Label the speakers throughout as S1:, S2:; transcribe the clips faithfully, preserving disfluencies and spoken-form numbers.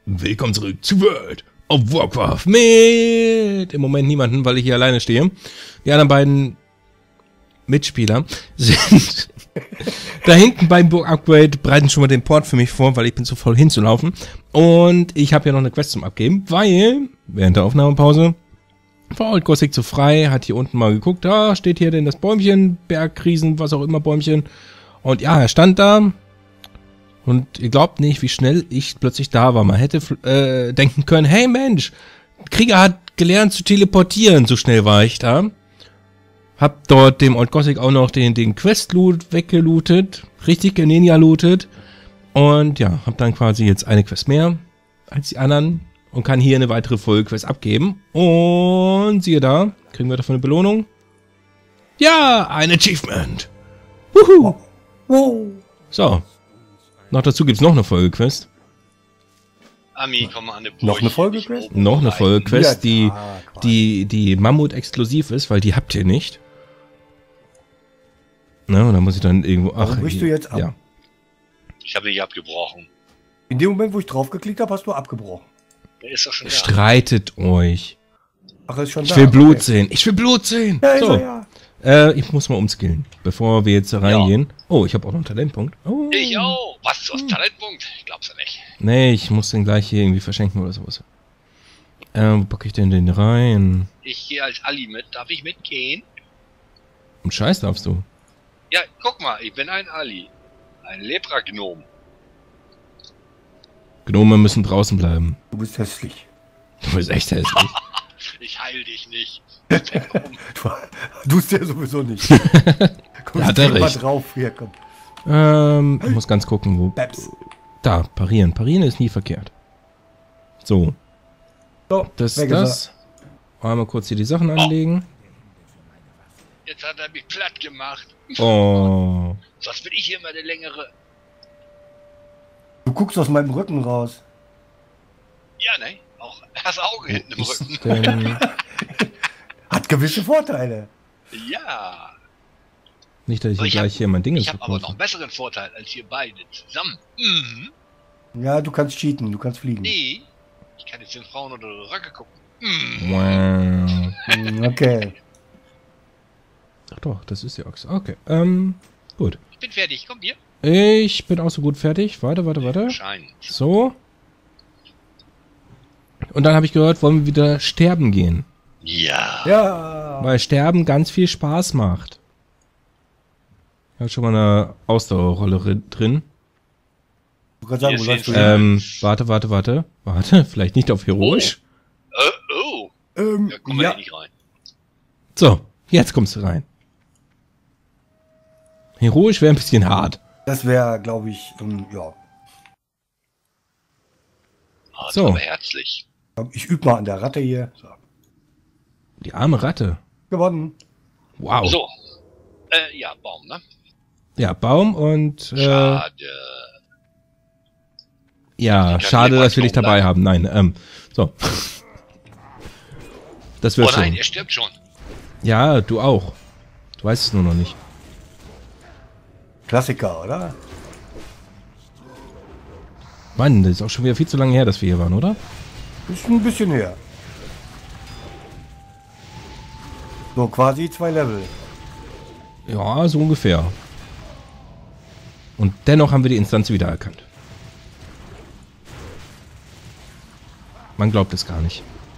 S1: Willkommen zurück zu World of Warcraft mit im Moment niemanden, weil ich hier alleine stehe. Die anderen beiden Mitspieler sind da hinten beim Burg-Upgrade, bereiten schon mal den Port für mich vor, weil ich bin zu voll hinzulaufen. Und ich habe ja noch eine Quest zum Abgeben, weil während der Aufnahmepause war Old Gothic zu frei, hat hier unten mal geguckt, da steht hier denn das Bäumchen, Bergriesen, was auch immer Bäumchen. Und ja, er stand da. Und ihr glaubt nicht, wie schnell ich plötzlich da war. Man hätte äh, denken können, hey Mensch, Krieger hat gelernt zu teleportieren, so schnell war ich da. Hab dort dem Old Gothic auch noch den, den Quest-Loot weggelootet, richtig geninja-lootet. Und ja, hab dann quasi jetzt eine Quest mehr als die anderen und kann hier eine weitere Vollquest abgeben. Und siehe da, kriegen wir davon eine Belohnung. Ja, ein Achievement. Wuhu. So. Noch dazu gibt's noch eine Folgequest.
S2: Ami, komm mal an eine
S3: Noch eine Folgequest?
S1: Noch eine Folgequest, die,
S3: Ja,
S1: die, die Mammut exklusiv ist, weil die habt ihr nicht. Ne, und dann muss ich dann irgendwo, ach,
S3: Warum brichst du jetzt ab?
S1: ja.
S2: Ich habe nicht abgebrochen.
S3: In dem Moment, wo ich drauf geklickt habe, hast du abgebrochen.
S2: Der ist doch schon da.
S1: Streitet euch.
S3: Ach, er ist schon
S1: Ich
S3: da.
S1: will Blut
S3: Okay.
S1: sehen. Ich will Blut sehen.
S3: Ja, ist
S1: So,
S3: er, ja.
S1: äh, ich muss mal umskillen, bevor wir jetzt reingehen. Oh, ich habe auch noch einen Talentpunkt. Oh.
S2: Ich auch. Was, du hast Talentpunkt? Ich glaub's ja nicht.
S1: Nee, ich muss den gleich hier irgendwie verschenken oder sowas. Äh, wo packe ich denn den rein?
S2: Ich gehe als Ali mit. Darf ich mitgehen?
S1: Und Scheiß darfst du.
S2: Ja, guck mal, ich bin ein Ali. Ein Lepra-Gnom.
S1: Gnome müssen draußen bleiben.
S3: Du bist hässlich.
S1: Du bist echt hässlich.
S2: Ich heil dich nicht.
S3: Du, du bist ja sowieso nicht. Komm,
S1: Ja, hat
S3: jetzt
S1: er
S3: geh mal
S1: recht.
S3: drauf. Hier, komm.
S1: ähm, ich muss ganz gucken, wo.
S3: Babs.
S1: Da, parieren. Parieren ist nie verkehrt. So,
S3: So,
S1: das,
S3: weg ist
S1: das. Einmal kurz hier die Sachen anlegen.
S2: Jetzt hat er mich platt gemacht.
S1: Oh.
S2: Was bin ich hier mal der längere?
S3: er. Du guckst aus meinem Rücken raus.
S2: Ja, ne? Auch das Auge hinten im
S1: Ist
S2: Rücken.
S1: denn
S3: Hat gewisse Vorteile.
S2: Ja.
S1: nicht, dass ich
S2: Aber
S1: hier
S2: ich
S1: gleich hier mein Ding
S2: Ich
S1: ist.
S2: habe aber noch einen besseren Vorteil als ihr beide zusammen. Mhm.
S3: Ja, du kannst cheaten, du kannst fliegen.
S2: Nee. Ich kann jetzt den Frauen unter die Röcke gucken. Mhm.
S1: Wow.
S3: Hm, Okay.
S1: Ach doch, das ist die Ochse. Okay, ähm, gut.
S2: Ich bin fertig. Kommt ihr?
S1: Ich bin auch so gut fertig. Warte, warte, warte.
S2: Scheint.
S1: So. Und dann habe ich gehört, wollen wir wieder sterben gehen.
S2: Ja.
S3: Ja.
S1: Weil Sterben ganz viel Spaß macht. Ich habe schon mal eine Ausdauerrolle ri- drin.
S3: Du kannst sagen, wo
S2: Hier
S3: läufst du
S2: ist
S3: hin?
S1: Ähm, warte, warte, warte. Warte, vielleicht nicht auf heroisch.
S2: Äh, oh.
S3: Ähm,
S2: Da kommen wir
S3: ja.
S2: ja nicht rein.
S1: So, jetzt kommst du rein. Heroisch wäre ein bisschen hart.
S3: Das wäre, glaube ich, ähm, ja.
S2: Oh, das
S1: So.
S2: war aber herzlich.
S3: Ich übe mal an der Ratte hier. So.
S1: Die arme Ratte.
S3: Gewonnen.
S1: Wow.
S2: So. Äh, ja, Baum, ne?
S1: Ja, Baum und äh,
S2: Schade.
S1: ja,
S2: Ich kann
S1: schade,
S2: den
S1: dass wir dich
S2: Baum
S1: dabei
S2: bleiben.
S1: haben. Nein, ähm, so. Das
S2: Oh
S1: wird
S2: nein,
S1: schon.
S2: er stirbt schon.
S1: Ja, du auch. Du weißt es nur noch nicht.
S3: Klassiker, oder?
S1: Mann, das ist auch schon wieder viel zu lange her, dass wir hier waren, oder?
S3: Ist ein bisschen her. So, quasi zwei Level.
S1: Ja, so ungefähr. Und dennoch haben wir die Instanz wiedererkannt. Man glaubt es gar nicht.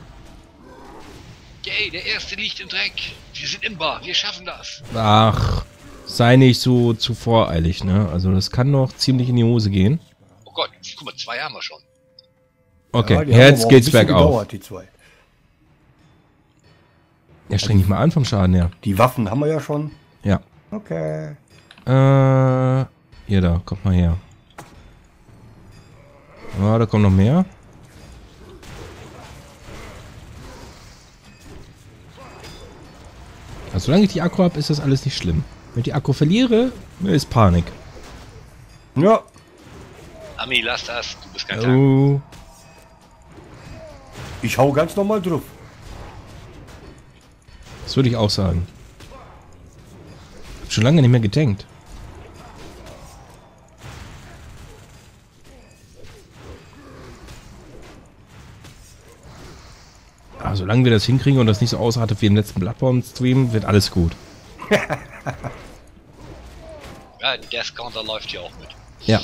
S2: Yay, der erste liegt im Dreck. Wir sind imbar, wir schaffen das.
S1: Ach, sei nicht so zu voreilig, ne? Also das kann noch ziemlich in die Hose gehen.
S2: Oh Gott, guck mal, zwei haben wir schon.
S1: Okay,
S3: Ja, die haben
S1: jetzt
S3: aber auch
S1: geht's
S3: ein bisschen
S1: bergauf.
S3: gedauert, die zwei.
S1: Ja, streng dich mal an vom Schaden her.
S3: Die Waffen haben wir ja schon.
S1: Ja.
S3: Okay.
S1: Äh, hier da, kommt mal her. Ja, da kommt noch mehr. Also solange ich die Akku habe, ist das alles nicht schlimm. Wenn ich die Akku verliere, ist Panik.
S3: Ja.
S2: Ami, lass das. Du bist kein Tank.
S1: Oh.
S3: Ich hau ganz normal drauf.
S1: Das würde ich auch sagen. Hab schon lange nicht mehr getankt. Ja, solange wir das hinkriegen und das nicht so ausartet wie im letzten Bloodborne-Stream, wird alles gut.
S2: Ja, der Counter läuft hier auch mit.
S1: Ja.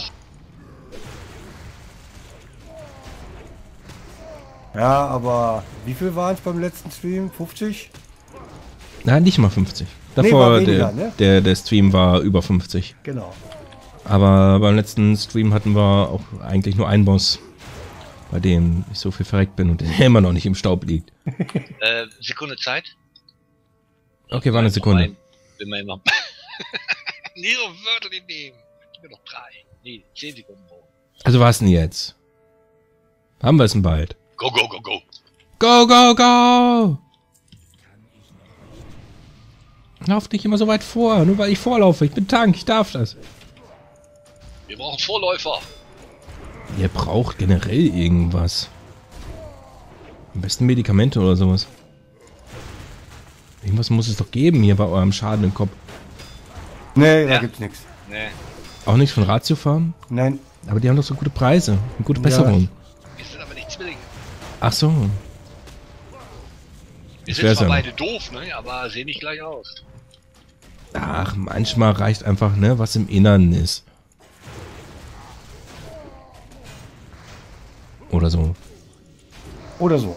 S3: Ja, aber wie viel waren es beim letzten Stream? fünfzig?
S1: Nein, nicht mal fünfzig.
S3: Nee,
S1: Davor,
S3: war weniger,
S1: der,
S3: ne?
S1: der, der Stream war über fünfzig.
S3: Genau.
S1: Aber beim letzten Stream hatten wir auch eigentlich nur einen Boss, bei dem ich so viel verreckt bin und der immer noch nicht im Staub liegt.
S2: Äh, Sekunde Zeit.
S1: Okay, war eine Sekunde.
S2: Mein, wenn man immer... Nie so Wörter nicht nehmen. Ich bin noch drei. Nee, zehn Sekunden brauchen.
S1: Also was denn jetzt? Haben wir es denn bald?
S2: Go, go, go, go.
S1: Go, go, go! Lauf nicht immer so weit vor, nur weil ich vorlaufe. Ich bin Tank, ich darf das.
S2: Wir brauchen Vorläufer.
S1: Ihr braucht generell irgendwas. Am besten Medikamente oder sowas. Irgendwas muss es doch geben hier bei eurem Schaden im Kopf.
S3: Nee, da
S2: Ja.
S3: gibt's nichts.
S2: Nee.
S1: Auch nichts von Ratio Farm?
S3: Nein.
S1: Aber die haben doch so gute Preise und gute Besserung.
S2: Wir sind aber nicht Zwillinge.
S1: Ach so.
S2: Wir
S1: Das
S2: sind
S1: wär's
S2: zwar
S1: ja.
S2: beide doof, ne? Aber sehen nicht gleich aus.
S1: Ach, manchmal reicht einfach, ne, was im Innern ist. Oder so.
S3: Oder so.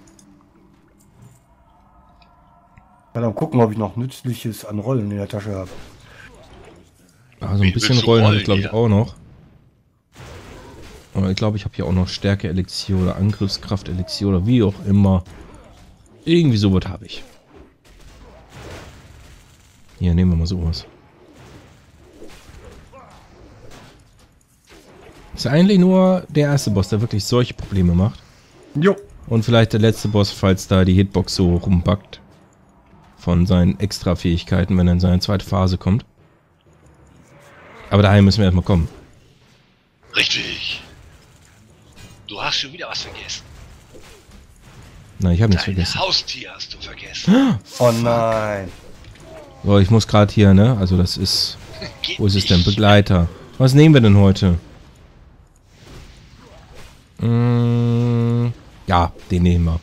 S3: Ja, dann gucken, ob ich noch Nützliches an Rollen in der Tasche habe.
S1: Also
S2: Wie
S1: ein bisschen
S2: willst du
S1: Rollen habe
S2: rollen
S1: ich glaube ich
S2: hier?
S1: auch noch. Aber ich glaube, ich habe hier auch noch Stärke-Elixier oder Angriffskraft-Elixier oder wie auch immer. Irgendwie sowas habe ich. Hier, nehmen wir mal sowas. Ist eigentlich nur der erste Boss, der wirklich solche Probleme macht.
S3: Jo.
S1: Und vielleicht der letzte Boss, falls da die Hitbox so rumbackt. Von seinen Extra-Fähigkeiten, wenn er in seine zweite Phase kommt. Aber dahin müssen wir erstmal kommen.
S2: Richtig. Du hast schon wieder was vergessen.
S1: Nein, ich habe nichts
S2: Dein
S1: vergessen.
S2: Haustier hast du vergessen.
S3: Oh nein.
S1: So, ich muss gerade hier, ne? Also das ist...
S2: Geht
S1: Wo ist es denn?
S2: nicht.
S1: Begleiter. Was nehmen wir denn heute? Mm, ja, den nehmen wir.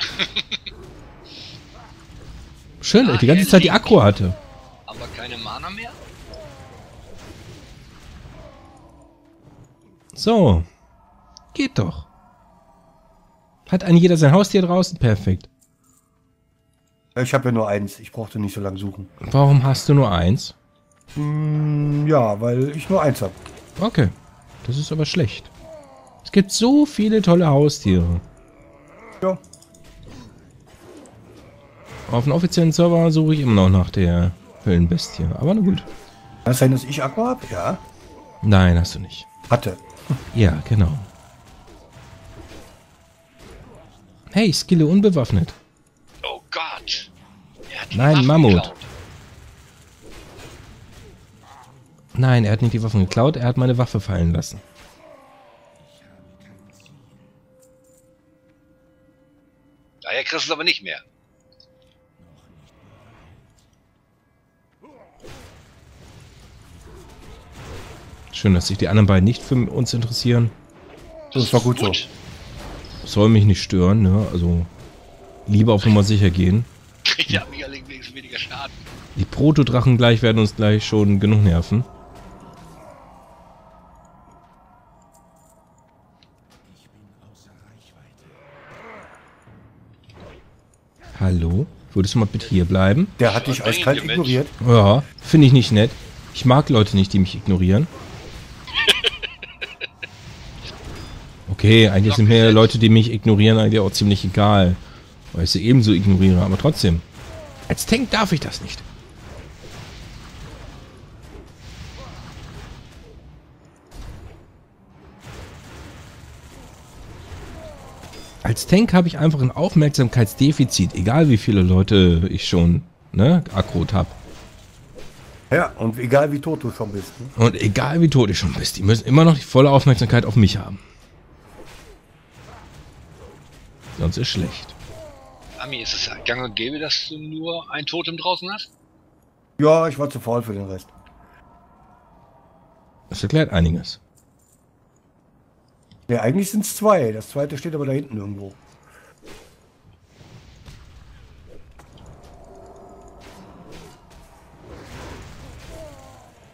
S1: Schön, dass ich die ganze Zeit die Akku hatte.
S2: Aber keine Mana mehr?
S1: So. Geht doch. Hat ein jeder sein Haustier draußen? Perfekt.
S3: Ich habe ja nur eins. Ich brauchte nicht so lange suchen.
S1: Warum hast du nur eins?
S3: Hm, ja, weil ich nur eins habe.
S1: Okay. Das ist aber schlecht. Es gibt so viele tolle Haustiere.
S3: Ja.
S1: Auf dem offiziellen Server suche ich immer noch nach der Höllenbestie. Aber na gut.
S3: Kann es sein, dass ich Akku habe? Ja.
S1: Nein, hast du nicht.
S3: Hatte.
S1: Ja, genau. Hey, Skille unbewaffnet.
S2: Oh Gott. Er hat die
S1: Nein,
S2: Waffen
S1: Mammut.
S2: geklaut.
S1: Nein, er hat nicht die Waffen geklaut, er hat meine Waffe fallen lassen.
S2: Daher kriegst du es aber nicht mehr.
S1: Schön, dass sich die anderen beiden nicht für uns interessieren.
S3: Das war gut so.
S1: Soll mich nicht stören, ne? Also lieber auf Nummer sicher gehen.
S2: Kriegt ja mega wenigstens weniger Schaden.
S1: Die Protodrachen gleich werden uns gleich schon genug nerven. Hallo? Würdest du mal bitte hier bleiben?
S3: Der hat dich
S2: Was bringen
S3: eiskalt
S2: die
S3: ignoriert.
S1: Ja, finde ich nicht nett. Ich mag Leute nicht, die mich ignorieren. Okay, eigentlich sind mir Leute, die mich ignorieren, eigentlich auch ziemlich egal. Weil ich sie ebenso ignoriere, aber trotzdem. Als Tank darf ich das nicht. Als Tank habe ich einfach ein Aufmerksamkeitsdefizit, egal wie viele Leute ich schon, ne, aggrot habe.
S3: Ja, und egal wie tot du schon bist. Ne?
S1: Und egal wie tot ich schon bist, die müssen immer noch die volle Aufmerksamkeit auf mich haben. Sonst ist schlecht.
S2: Ami, ist es gang und gäbe, dass du nur ein Totem draußen hast?
S3: Ja, ich war zu faul für den Rest.
S1: Das erklärt einiges.
S3: Ja, eigentlich sind es zwei. Das zweite steht aber da hinten irgendwo.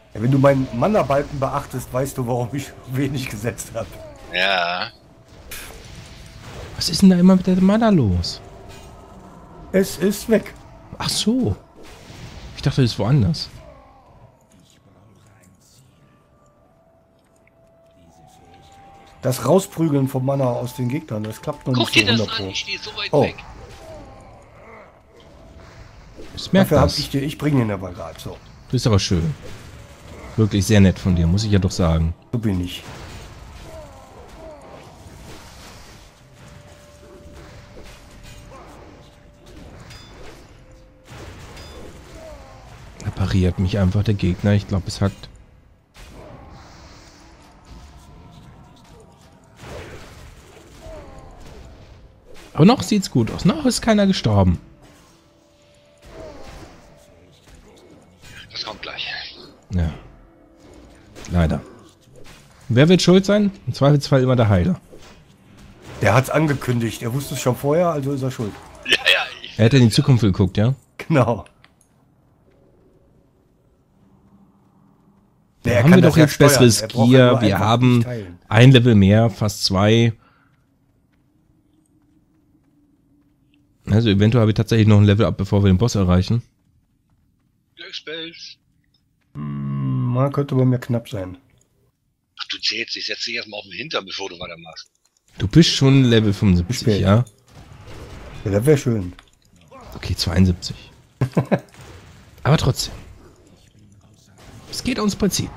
S3: Ja, wenn du meinen Mana-Balken beachtest, weißt du, warum ich wenig gesetzt habe.
S2: Ja.
S1: Was ist denn da immer mit der Mana los?
S3: Es ist weg.
S1: Ach so. Ich dachte, das ist woanders.
S3: Das Rausprügeln vom Mana aus den Gegnern, das klappt noch
S2: Guck
S3: nicht
S2: dir
S3: so
S2: das
S3: hundert
S2: an,
S3: Pro.
S2: ich stehe so weit
S3: Oh.
S2: weg.
S1: Ich merke
S3: Dafür hab
S1: das.
S3: ich dir, ich bringe ihn aber gerade so.
S1: Das ist aber schön. Wirklich sehr nett von dir, muss ich ja doch sagen.
S3: So bin ich.
S1: Da pariert mich einfach der Gegner. Ich glaube, es hackt. Aber noch sieht's gut aus. Noch ist keiner gestorben.
S2: Das kommt gleich.
S1: Ja. Leider. Wer wird schuld sein? Im Zweifelsfall immer der Heiler.
S3: Der hat's angekündigt. Er wusste es schon vorher, also ist er schuld.
S2: Ja, ja, ich.
S1: Er hat in die Zukunft geguckt, ja?
S3: Genau.
S1: Da
S3: Der
S1: haben
S3: kann
S1: wir
S3: das
S1: doch
S3: ja
S1: jetzt
S3: steuern.
S1: besseres
S3: Er braucht ja
S1: Gear.
S3: nur
S1: Wir
S3: einfach
S1: haben
S3: nicht teilen.
S1: ein Level mehr, fast zwei. Also eventuell habe ich tatsächlich noch ein Level ab, bevor wir den Boss erreichen.
S2: Glückspilz.
S3: Hm, man könnte bei mir knapp sein.
S2: Ach, du zählst, ich setze dich erstmal auf den Hintern, bevor du weitermachst.
S1: Du bist schon Level fünfundsiebzig,
S3: Spät.
S1: ja?
S3: Ja, das wäre schön.
S1: Okay, zweiundsiebzig. Aber trotzdem. Es geht ums Prinzip.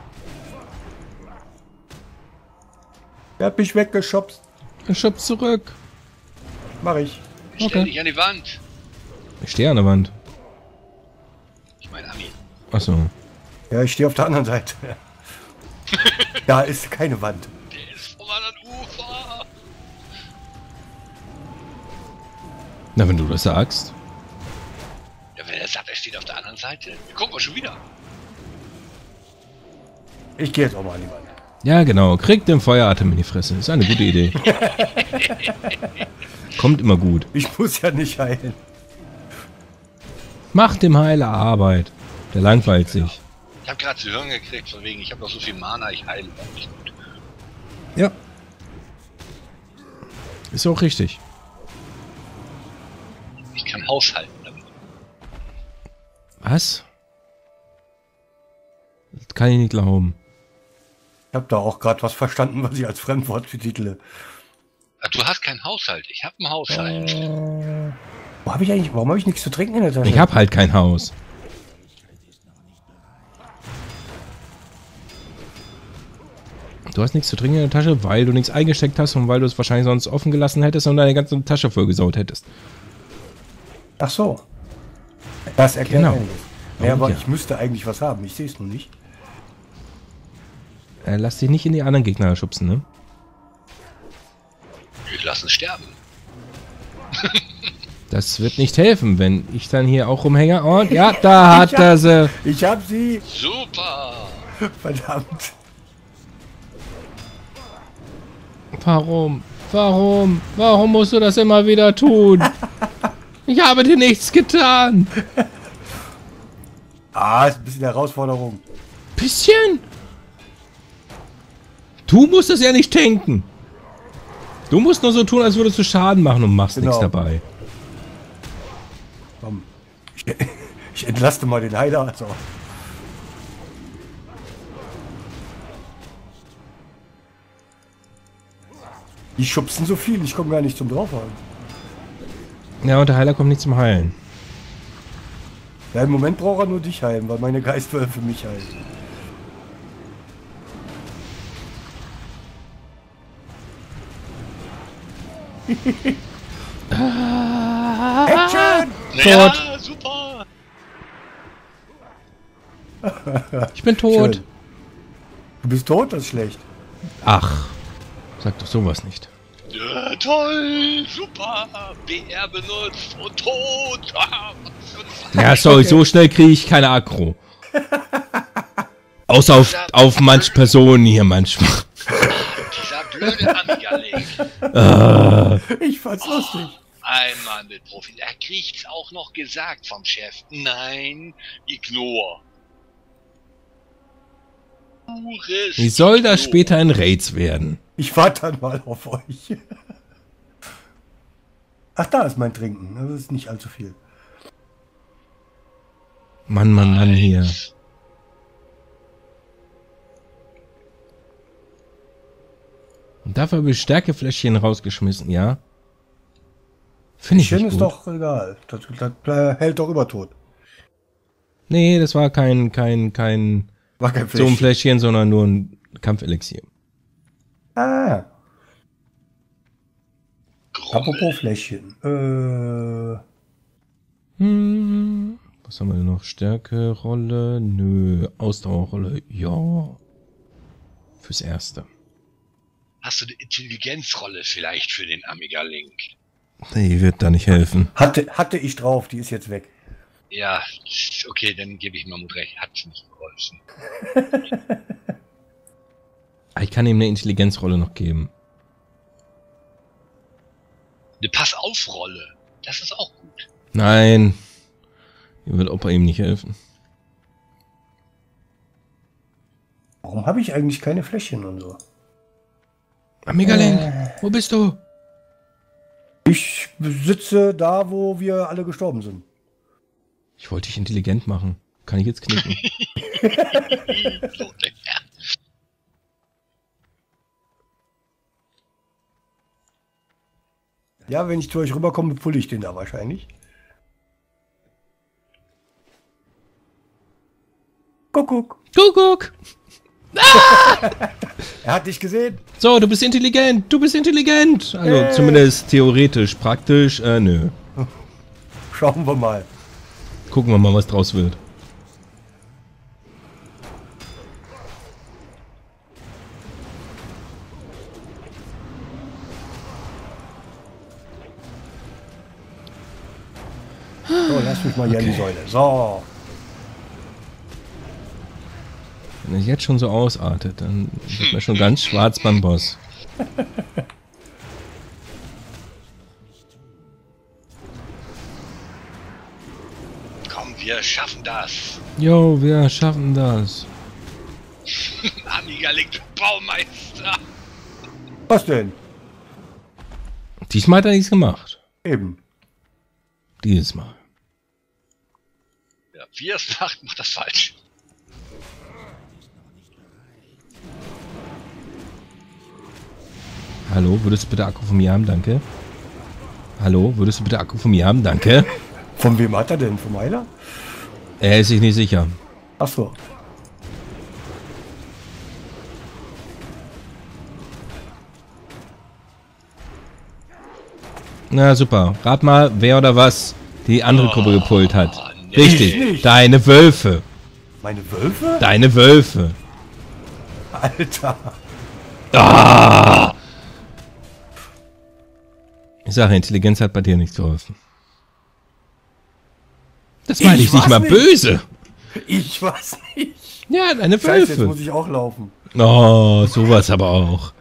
S3: Er hat mich weggeschubst.
S1: Ich schub's zurück.
S3: Mach ich.
S2: Ich
S1: Okay.
S2: stell dich an die Wand.
S1: Ich stehe an der Wand.
S2: Ich meine, Ami.
S1: Achso.
S3: Ja, ich stehe auf der anderen Seite. Da ist keine Wand.
S2: Der ist vom anderen Ufer.
S1: Na, wenn du das sagst.
S2: Ja, wenn er sagt, er steht auf der anderen Seite. Wir gucken wir schon wieder.
S3: Ich gehe jetzt auch mal an die Wand.
S1: Ja, genau. Kriegt den Feueratem in die Fresse. Ist eine gute Idee. Kommt immer gut.
S3: Ich muss ja nicht heilen.
S1: Macht dem Heiler Arbeit. Der langweilt sich.
S2: Ich habe gerade zu hören gekriegt, von wegen, ich habe noch so viel Mana, ich heile auch nicht gut.
S3: Ja.
S1: Ist auch richtig.
S2: Ich kann haushalten damit.
S1: Was? Das kann ich nicht glauben.
S3: Ich habe da auch gerade was verstanden, was ich als Fremdwort betitle.
S2: Ach, du hast keinen Haushalt. Ich habe einen Haushalt.
S3: Äh, wo habe ich eigentlich, warum habe ich nichts zu trinken in der Tasche?
S1: Ich habe halt kein Haus. Du hast nichts zu trinken in der Tasche, weil du nichts eingesteckt hast und weil du es wahrscheinlich sonst offen gelassen hättest und deine ganze Tasche vollgesaut hättest.
S3: Ach so. Das erklärt
S1: Genau.
S3: einiges. Ja, aber
S1: ja.
S3: ich müsste eigentlich was haben. Ich sehe es nur nicht.
S1: Äh, lass dich nicht in die anderen Gegner schubsen, ne?
S2: Wir lassen sterben.
S1: Das wird nicht helfen, wenn ich dann hier auch rumhänge. Und ja, da hat
S3: Ich hab-
S1: er sie.
S3: Ich habe sie.
S2: Super.
S3: Verdammt.
S1: Warum? Warum? Warum musst du das immer wieder tun? Ich habe dir nichts getan.
S3: Ah, ist ein bisschen Herausforderung.
S1: Bisschen? Du musst es ja nicht tanken. Du musst nur so tun, als würdest du Schaden machen und machst
S3: Genau.
S1: nichts dabei.
S3: Komm. Ich, ich entlaste mal den Heiler. Also. Die schubsen so viel, ich komme gar nicht zum Draufhauen.
S1: Ja, und der Heiler kommt nicht zum Heilen.
S3: Ja, im Moment braucht er nur dich heilen, weil meine Geistwölfe mich heilen. Action!
S2: Ja, super.
S1: Ich bin tot.
S3: Schön. Du bist tot, das ist schlecht.
S1: Ach, sag doch sowas nicht.
S2: Ja, toll. Super. B R benutzt und tot. Ah, was für ein Fall.
S1: Ja, sorry, so schnell kriege ich keine Aggro. Außer auf, auf manche Personen hier manchmal.
S2: Dieser blöde Amiga-Link.
S3: Ich fand's lustig.
S2: Ein Mann mit Profil. Er kriegt's auch noch gesagt vom Chef. Nein, ignore. Pures
S1: Wie soll das
S2: Klo.
S1: später ein Raids werden?
S3: Ich warte dann mal auf euch. Ach, da ist mein Trinken. Das ist nicht allzu viel.
S1: Mann, Mann, Mann, hier. Und dafür habe ich Stärkefläschchen rausgeschmissen, ja? Finde ich
S3: Schön
S1: nicht
S3: ist
S1: gut.
S3: doch egal. Das, das hält doch über tot.
S1: Nee, das war kein, kein, kein
S3: War kein
S1: so ein
S3: Fläschchen.
S1: Fläschchen, sondern nur ein Kampfelixier.
S3: Ah,
S2: Grommel.
S3: apropos Fläschchen. Äh,
S1: Hm, was haben wir denn noch? Stärke-Rolle? Nö. Ausdauerrolle? Ja. Fürs Erste.
S2: Hast du eine Intelligenzrolle vielleicht für den Amiga Link?
S1: Nee, wird da nicht helfen.
S3: hatte, hatte ich drauf, die ist jetzt weg.
S2: Ja, okay, dann gebe ich Mammut recht. Hat nicht geholfen.
S1: Ich kann ihm eine Intelligenzrolle noch geben.
S2: Eine Pass-auf-Rolle. Das ist auch gut.
S1: Nein. Hier wird Opa ihm nicht helfen.
S3: Warum habe ich eigentlich keine Fläschchen und so?
S1: Amiga Link, wo bist du?
S3: Ich sitze da, wo wir alle gestorben sind.
S1: Ich wollte dich intelligent machen. Kann ich jetzt knicken?
S2: So, ja.
S3: Ja, wenn ich zu euch rüberkomme, pulle ich den da wahrscheinlich. Kuckuck.
S1: Kuckuck!
S3: Er hat dich gesehen.
S1: So, du bist intelligent, du bist intelligent. Also
S3: Hey.
S1: zumindest theoretisch, praktisch, äh, nö.
S3: Schauen wir mal.
S1: Gucken wir mal, was draus wird.
S3: So, lass mich mal hier in die Säule. So.
S1: Wenn es jetzt schon so ausartet, dann wird mir schon ganz schwarz beim Boss.
S2: Komm, wir schaffen das.
S1: Jo, wir schaffen das.
S2: Amiga Link, du Baumeister.
S3: Was denn?
S1: Diesmal hat er nichts gemacht.
S3: Eben.
S1: Dieses Mal.
S2: Ja, wie er es macht, macht das falsch.
S1: Hallo, würdest du bitte Akku von mir haben? Danke. Hallo, würdest du bitte Akku von mir haben? Danke.
S3: Von wem hat er denn? Vom Heiler?
S1: Er ist sich nicht sicher.
S3: Ach so.
S1: Na super. Rat mal, wer oder was die andere Gruppe gepult hat.
S2: nee.
S1: Richtig.
S3: Ich nicht.
S1: Deine Wölfe.
S3: Meine Wölfe?
S1: Deine Wölfe.
S3: Alter.
S1: Ah! Ich sage, Intelligenz hat bei dir nichts geholfen. Das meine ich,
S3: Ich
S1: nicht
S3: weiß
S1: mal
S3: nicht.
S1: böse.
S3: Ich weiß nicht.
S1: Ja, deine
S3: Scheiße, jetzt
S1: Wölfe.
S3: muss ich auch laufen.
S1: Oh, sowas aber auch.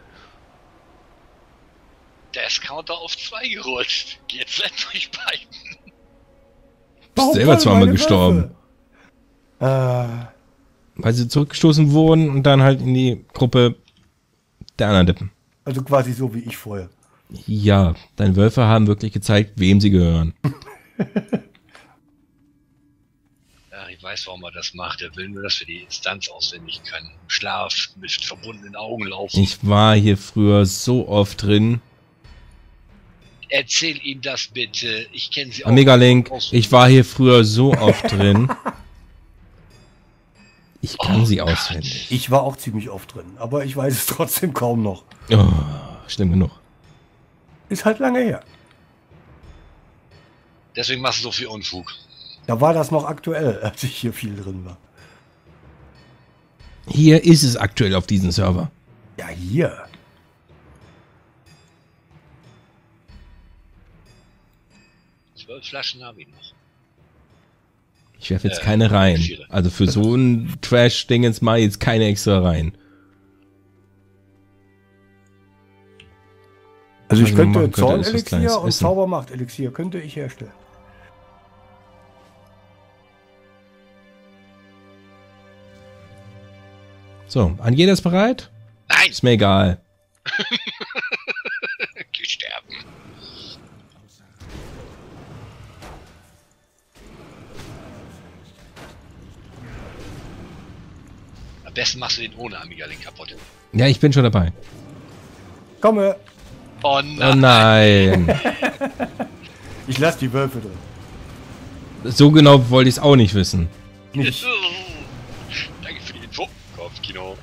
S2: Der ist Counter auf zwei gerutscht. Jetzt seid euch beiden.
S3: Warum
S1: selber
S3: wollen
S1: zweimal
S3: meine
S1: gestorben.
S3: Wölfe? Äh,
S1: Weil sie zurückgestoßen wurden und dann halt in die Gruppe der anderen Dippen.
S3: also quasi so wie ich vorher.
S1: Ja, deine Wölfe haben wirklich gezeigt, wem sie gehören.
S2: Ja, ich weiß, warum er das macht. Er will nur, dass wir die Instanz auswendig können. Im Schlaf mit verbundenen Augen laufen.
S1: Ich war hier früher so oft drin.
S2: Erzähl ihm das bitte. Ich kenne sie auch.
S1: Amiga Link,
S2: aus-
S1: ich war hier früher so oft drin. Ich kann
S2: Oh
S1: sie
S2: Gott.
S1: auswendig.
S3: Ich war auch ziemlich oft drin, aber ich weiß es trotzdem kaum noch.
S1: Oh, schlimm genug.
S3: Ist halt lange her.
S2: Deswegen machst du so viel Unfug.
S3: Da war das noch aktuell, als ich hier viel drin war.
S1: Hier ist es aktuell auf diesem Server.
S3: Ja, hier.
S2: Zwölf Flaschen habe ich noch.
S1: Ich werfe jetzt
S2: Äh,
S1: keine rein.
S2: viele.
S1: Also für so ein Trash-Ding jetzt mal jetzt keine extra rein.
S3: Also ich
S1: Was man
S3: könnte
S1: machen könnte, ist was Kleines
S3: Zornelixier und
S1: essen.
S3: Zaubermacht-Elixier könnte ich herstellen.
S1: So, Angela ist bereit?
S2: Nein!
S1: Ist mir egal.
S2: Geh sterben. Am besten machst du den ohne Amiga-Link kaputt.
S1: Ja, ich bin schon dabei.
S3: Komme.
S2: Oh
S1: Oh
S2: nein!
S1: nein.
S3: Ich lasse die Wölfe drin.
S1: So genau wollte ich es auch nicht wissen.
S3: Nicht.
S2: Danke für die Info. Kopfkino.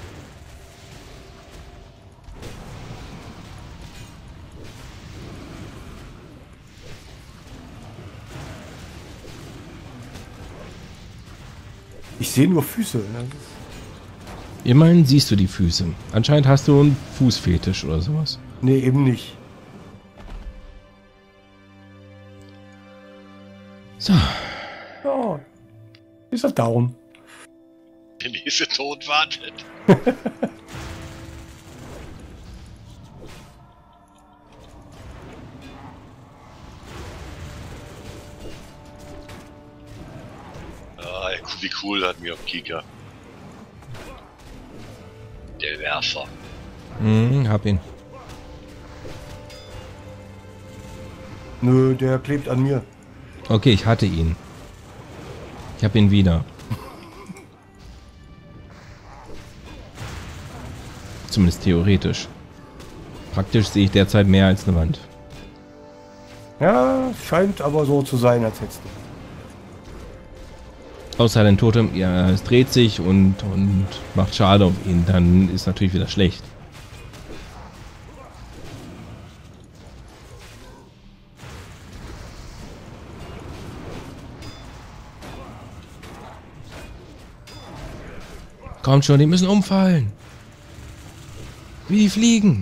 S3: Ich sehe nur Füße. Ne?
S1: Immerhin siehst du die Füße. Anscheinend hast du einen Fußfetisch oder sowas.
S3: Nee, eben nicht.
S1: So.
S3: Oh. Ist das down?
S2: Der nächste Tod wartet. Ah, wie cool hat mir auf Kika. Der Werfer.
S1: Hm, hab ihn.
S3: Nö, der klebt an mir.
S1: Okay, ich hatte ihn. Ich hab ihn wieder. Zumindest theoretisch. Praktisch sehe ich derzeit mehr als eine Wand.
S3: Ja, scheint aber so zu sein, als hättest du.
S1: Außer dein Totem, ja, es dreht sich und, und macht Schade auf ihn. Dann ist natürlich wieder schlecht. Kommt schon, die müssen umfallen. Wie die fliegen.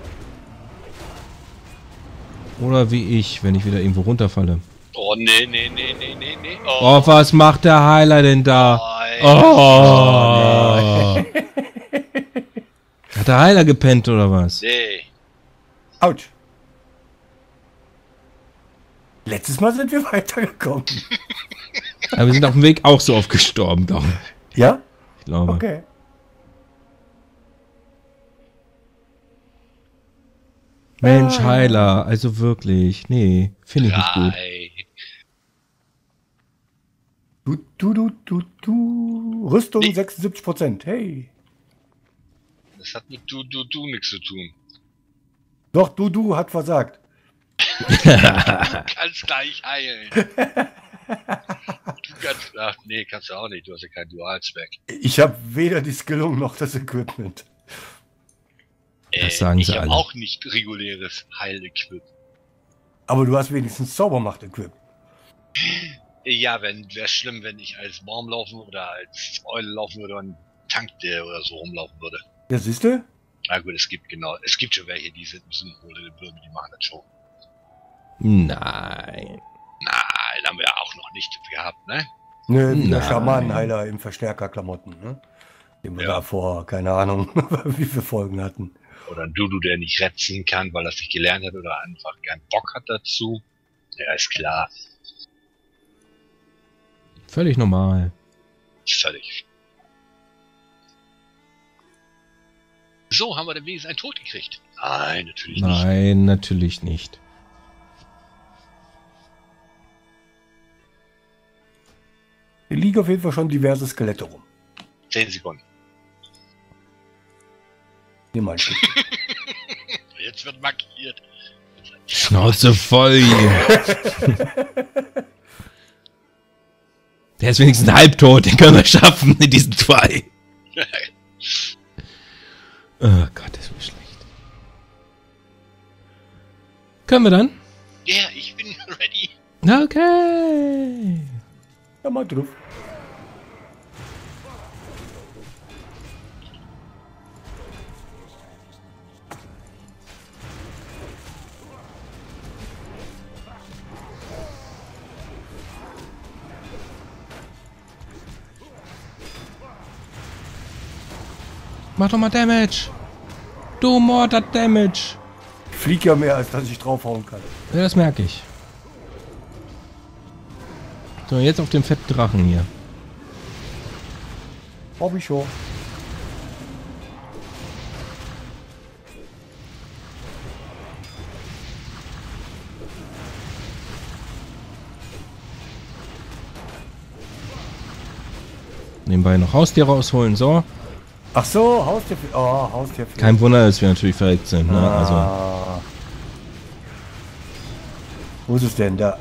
S1: Oder wie ich, wenn ich wieder irgendwo runterfalle.
S2: Oh, nee, nee, nee, nee, nee, nee.
S1: Oh, was macht der Heiler denn da?
S2: Nein.
S1: Oh. Hat der Heiler gepennt oder was?
S2: Nee.
S3: Autsch. Letztes Mal sind wir weitergekommen.
S1: Aber wir sind auf dem Weg auch so oft gestorben, doch.
S3: Ja?
S1: Ich glaube.
S3: Okay.
S1: Mensch, Heiler, also wirklich. Nee, finde ich nicht gut.
S2: Drei.
S3: Du, du, du, du, du. Rüstung
S2: Nee.
S3: sechsundsiebzig Prozent. Hey.
S2: Das hat mit du, du, du nichts zu tun.
S3: Doch, du, du hat versagt.
S2: Kannst gleich heilen. Du kannst, ach nee, kannst du auch nicht. Du hast ja kein Dual-Spec.
S3: Ich habe weder die Skillung noch das Equipment.
S1: Das sagen
S2: ich
S1: sie
S2: hab
S1: alle.
S2: auch nicht reguläres Heil-Equip.
S3: Aber du hast wenigstens Zaubermacht-Equip.
S2: Ja, wenn wäre schlimm, wenn ich als Baum laufen oder als Eule laufen würde und ein Tank der oder so rumlaufen würde.
S3: Ja, siehst du?
S2: Na gut, es gibt genau, es gibt schon welche, die sind ein bisschen hohle Bürger, die machen das schon.
S1: Nein.
S2: Nein, haben wir auch noch nicht gehabt, ne?
S3: Ne, wie der
S1: Nein.
S3: Schamanenheiler im Verstärkerklamotten, ne? Den wir
S2: Ja.
S3: da vor, keine Ahnung, wie viele Folgen hatten.
S2: Oder ein Dudu, der nicht retzen kann, weil er es nicht gelernt hat oder einfach keinen Bock hat dazu. Ja, ist klar.
S1: Völlig normal.
S2: Völlig. So, haben wir den wenigstens einen Tod gekriegt? Nein, natürlich nicht.
S1: Nein, natürlich nicht.
S3: Hier liegen auf jeden Fall schon diverse Skelette rum.
S2: Zehn Sekunden.
S3: Nimm mal ein Stück.
S2: Jetzt wird markiert.
S1: Schnauze voll hier. Der ist wenigstens halbtot, den können wir schaffen in diesen zwei. Oh Gott, das ist mir schlecht. Können wir dann?
S2: Ja, ich bin ready.
S1: Okay.
S3: Ja, mal drauf.
S1: Mach doch mal Damage. Du Morder Damage.
S3: Ich flieg ja mehr, als dass ich draufhauen kann.
S1: Ja, das merke ich. So, jetzt auf den fetten Drachen hier.
S3: Hab ich schon.
S1: Nebenbei noch Haustier rausholen, so.
S3: Ach so, Haustier. Oh, Haustier.
S1: Kein Wunder, dass wir natürlich verreckt sind, ne?
S3: Ah.
S1: Also.
S3: Wo ist es denn? Da.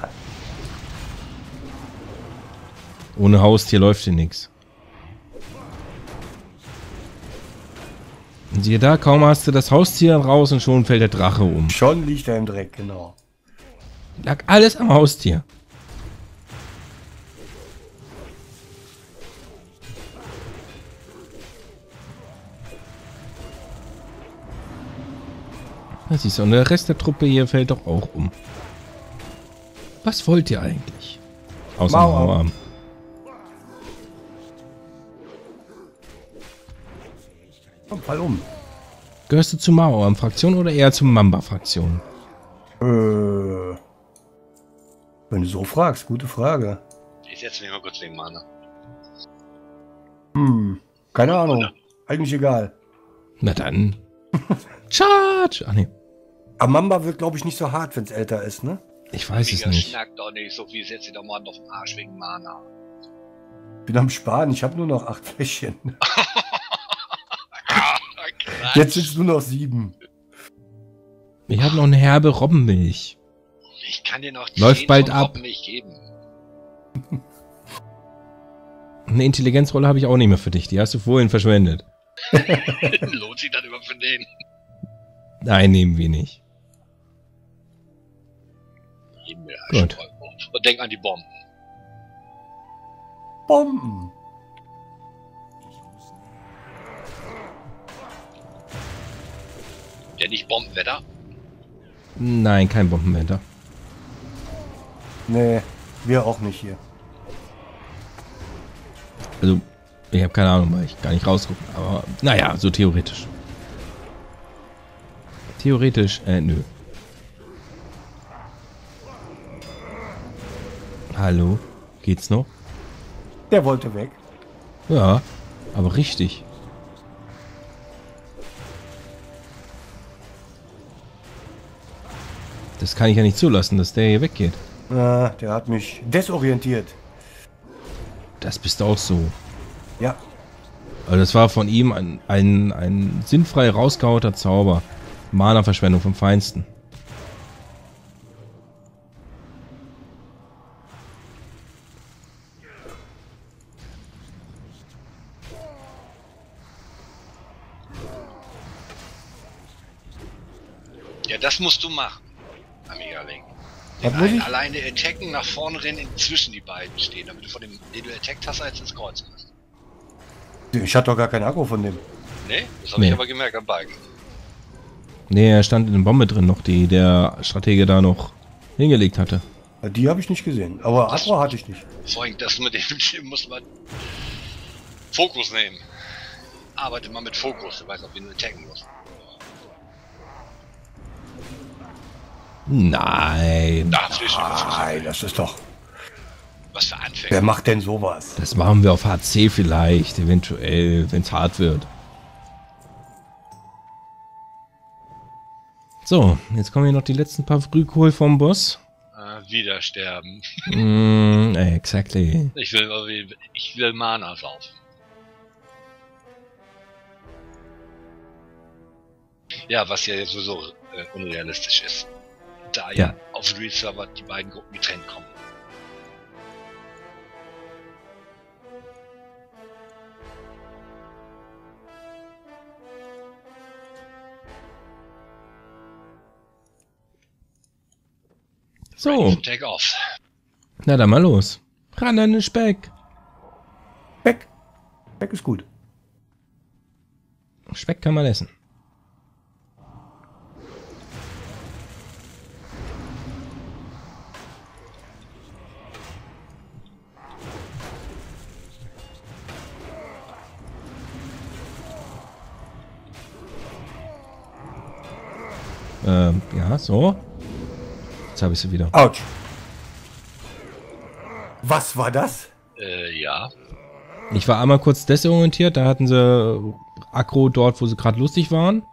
S1: Ohne Haustier läuft hier nichts. Und siehe da, kaum hast du das Haustier raus und schon fällt der Drache um.
S3: Schon liegt er im Dreck, genau.
S1: Lag alles am Haustier. Das ist so, und der Rest der Truppe hier fällt doch auch um. Was wollt ihr eigentlich? Außer
S3: Mauer.
S1: Mauer.
S3: Komm, fall um.
S1: Gehörst du zur Mauer-Fraktion oder eher zur Mamba-Fraktion?
S3: Äh, wenn du so fragst, gute Frage.
S2: Ich setze mich mal kurz wegen Mana.
S3: Hm, keine Ahnung. Eigentlich egal.
S1: Na dann. Charge! Ach nee.
S3: Amamba wird, glaube ich, nicht so hart, wenn es älter ist, ne?
S1: Ich weiß es
S2: Digga,
S1: nicht.
S2: Schnack doch nicht so viel, setz dich doch mal auf den Arsch wegen Mana.
S3: Bin am Sparen, ich habe nur noch acht Fläschchen.
S2: Quatsch.
S3: Jetzt sind es nur noch sieben.
S1: Ich habe noch eine herbe Robbenmilch.
S2: Ich kann dir noch
S1: Läuft
S2: zehn
S1: bald
S2: von
S1: ab.
S2: Robben nicht geben.
S1: Eine Intelligenzrolle habe ich auch nicht mehr für dich. Die hast du vorhin verschwendet.
S2: Lohnt sich das überhaupt für den?
S1: Nein, nehmen wir nicht.
S2: Geben wir
S1: Gut.
S2: Und denk an die Bomben.
S3: Bomben.
S2: Ja, nicht Bombenwetter.
S1: Nein, kein Bombenwetter.
S3: Nee, wir auch nicht hier.
S1: Also, ich habe keine Ahnung, weil ich gar nicht rausgucke. Aber, naja, so theoretisch. Theoretisch, äh, nö. Hallo? Geht's noch?
S3: Der wollte weg.
S1: Ja, aber richtig. Das kann ich ja nicht zulassen, dass der hier weggeht.
S3: Ah, der hat mich desorientiert.
S1: Das bist du auch so.
S3: Ja.
S1: Also das war von ihm ein, ein, ein sinnfrei rausgehauter Zauber. Mana-Verschwendung vom Feinsten.
S2: Ja, das musst du machen, Amigaling.
S3: Was muss ich?
S2: Alleine attacken, nach vorne rennen, zwischen die beiden stehen, damit du von dem, den du attackt hast, als ins Kreuz hast.
S3: Ich hatte doch gar keinen Akku von dem.
S2: Ne? Das habe
S1: Nee.
S2: ich aber gemerkt am Balken.
S1: Nee, er stand in der Bombe drin noch, die der Stratege da noch hingelegt hatte.
S3: Die habe ich nicht gesehen. Aber
S2: Das-
S3: Akku hatte ich nicht.
S2: Vor allem, das mit dem, dem muss man Fokus nehmen. Arbeite mal mit Fokus, du weißt, ob du attacken musst.
S1: Nein.
S2: Da, frisch,
S3: Nein, das ist doch...
S2: was für Anfänger.
S3: Wer macht denn sowas?
S1: Das machen wir auf H C vielleicht, eventuell, wenn es hart wird. So, jetzt kommen hier noch die letzten paar Frühkohl vom Boss.
S2: Äh, wieder sterben.
S1: Mm, exactly.
S2: Ich will, ich will Mana saufen. Ja, was ja jetzt sowieso äh, unrealistisch ist. Da ja,
S1: Ja.
S2: auf Real Server die beiden Gruppen getrennt kommen.
S1: So,
S2: Take off.
S1: na dann mal los. Ran an den Speck.
S3: Speck. Speck ist gut.
S1: Speck kann man essen. Ähm, ja, so. Jetzt habe ich sie wieder.
S3: Autsch. Was war das?
S2: Äh, ja.
S1: Ich war einmal kurz desorientiert, da hatten sie Aggro dort, wo sie gerade lustig waren.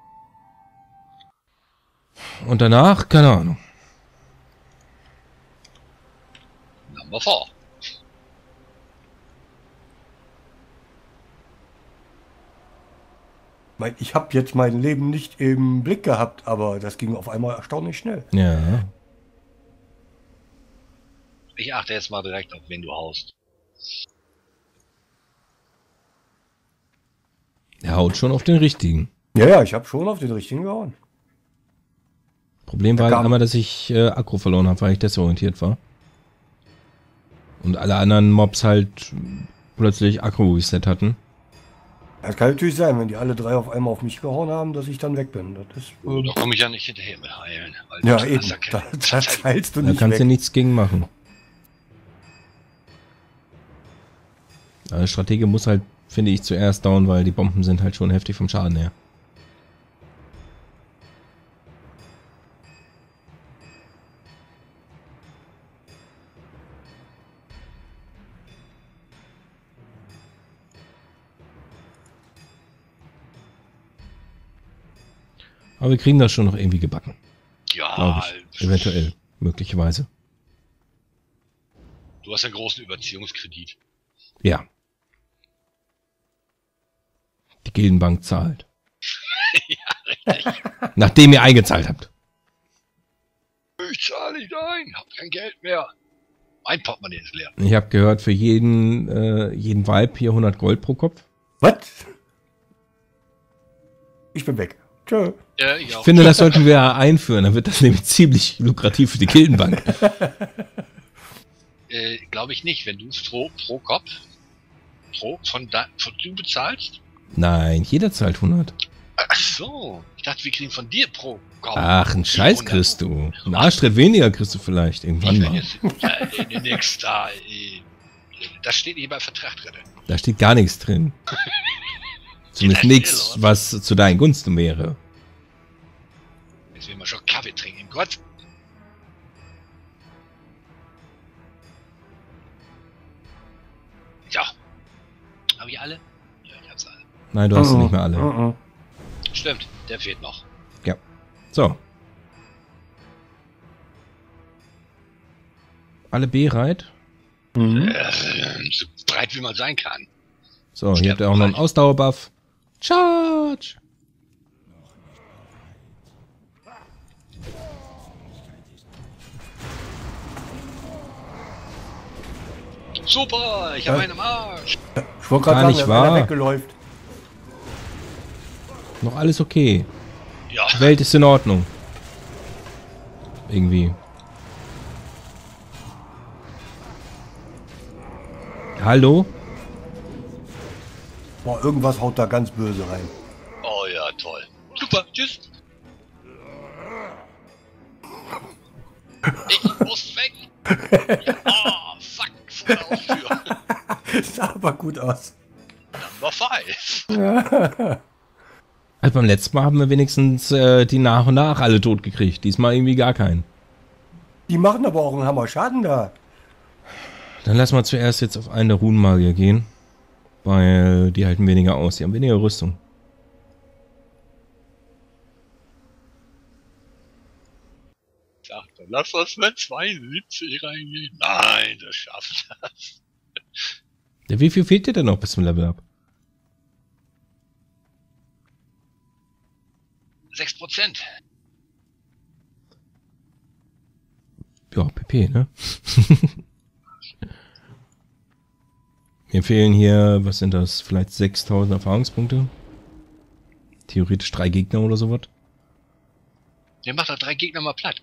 S1: Und danach, keine Ahnung.
S2: Number four.
S3: Mein, ich habe jetzt mein Leben nicht im Blick gehabt, aber das ging auf einmal erstaunlich schnell.
S1: Ja.
S2: Ich achte jetzt mal direkt auf wen du haust.
S1: Er haut schon auf den richtigen.
S3: Ja, ja, ich habe schon auf den richtigen gehauen.
S1: Problem
S3: Der
S1: war halt
S3: kam-
S1: einmal, dass ich äh, Aggro verloren habe, weil ich desorientiert war. Und alle anderen Mobs halt plötzlich Aggro-Reset hatten.
S3: Das kann natürlich sein, wenn die alle drei auf einmal auf mich gehauen haben, dass ich dann weg bin. Das ist, ähm,
S2: Da komme ich ja nicht hinterher mit heilen. Weil
S3: ja,
S2: du
S3: eben.
S2: hast ja
S3: Da,
S2: keine
S3: da
S2: Zeit.
S3: heilst du
S1: Da
S3: nicht
S1: kannst du
S3: weg.
S1: nichts gegen machen. Der Stratege muss halt, finde ich, zuerst down, weil die Bomben sind halt schon heftig vom Schaden her. Aber wir kriegen das schon noch irgendwie gebacken.
S2: Ja,
S1: Glaube ich. Eventuell. Möglicherweise.
S2: du hast einen großen Überziehungskredit.
S1: Ja. Die Gildenbank zahlt.
S2: Ja, richtig.
S1: Nachdem ihr eingezahlt habt.
S2: Ich zahle nicht ein, hab kein Geld mehr. Mein Portemonnaie ist leer.
S1: Ich habe gehört, für jeden, äh, jeden Vibe hier hundert Gold pro Kopf.
S3: Was? Ich bin weg. Tschö.
S2: Ja, ich
S1: Ich
S2: auch.
S1: finde, das sollten wir einführen. Dann wird das nämlich ziemlich lukrativ für die Gildenbank.
S2: Äh, glaube ich nicht, wenn du es pro, pro Kopf pro von, da, von du bezahlst.
S1: Nein, jeder zahlt hundert.
S2: Ach so, ich dachte, wir kriegen von dir pro Kopf.
S1: Ach, ein Scheiß
S2: hundert.
S1: kriegst du. Ein Arschtritt weniger kriegst du vielleicht irgendwann
S2: Ich wenn
S1: mal.
S2: jetzt ja, in den nächsten da, äh, das steht nicht bei Vertrag drin.
S1: Da steht gar nichts drin. Zumindest
S2: Ja,
S1: nichts,
S2: ja.
S1: was zu deinen Gunsten wäre.
S2: Jetzt will man schon Kaffee trinken. Gott. Ja. Habe ich alle? Ja, ich hab's alle.
S1: Nein, du hast sie
S3: Mhm.
S1: nicht mehr alle.
S3: Mhm.
S2: Stimmt, der fehlt noch.
S1: Ja. So. Alle bereit?
S3: Mhm.
S2: Äh, so breit wie man sein kann.
S1: So, hier habt ihr auch noch einen Ausdauerbuff. Charge!
S2: Super, ich habe
S3: Ja.
S2: einen am Arsch.
S3: Ich wollte
S1: Gar
S3: gerade
S1: nicht
S3: sagen, wenn einer
S1: wahr.
S3: weggeläuft.
S1: Noch alles okay.
S2: Ja,
S1: Welt ist in Ordnung. Irgendwie. Hallo?
S3: Boah, irgendwas haut da ganz böse rein.
S2: oh ja, toll. Super, tschüss. Ich muss weg. Ja, oh, fuck, vor der Haustür.
S3: Sah aber gut aus.
S2: Number five.
S1: Also beim letzten Mal haben wir wenigstens äh, die nach und nach alle tot gekriegt. Diesmal irgendwie gar keinen.
S3: Die machen aber auch einen Hammer Schaden da.
S1: Dann lass mal zuerst jetzt auf einen der Runenmagier gehen. Weil die halten weniger aus. Die haben weniger Rüstung.
S2: Dachte, lass uns mit zweiundsiebzig reingehen. Nein, das schafft das.
S1: Ja, wie viel fehlt dir denn noch bis zum Level Up?
S2: sechs Prozent.
S1: Ja, P P, ne? Mir fehlen hier, was sind das? Vielleicht sechstausend Erfahrungspunkte? Theoretisch drei Gegner oder sowas.
S2: Der macht doch drei Gegner mal platt.